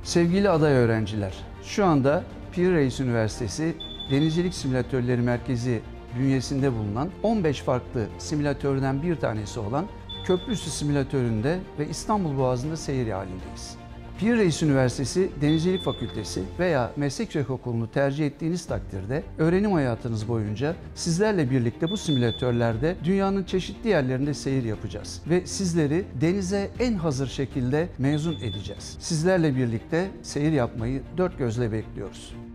Sevgili aday öğrenciler, şu anda Pir Reis Üniversitesi Denizcilik Simülatörleri Merkezi bünyesinde bulunan 15 farklı simülatörden bir tanesi olan Köprüsü Simülatörü'nde ve İstanbul Boğazı'nda seyir halindeyiz. Pir Reis Üniversitesi Denizcilik Fakültesi veya Meslek Okulu'nu tercih ettiğiniz takdirde öğrenim hayatınız boyunca sizlerle birlikte bu simülatörlerde dünyanın çeşitli yerlerinde seyir yapacağız ve sizleri denize en hazır şekilde mezun edeceğiz. Sizlerle birlikte seyir yapmayı dört gözle bekliyoruz.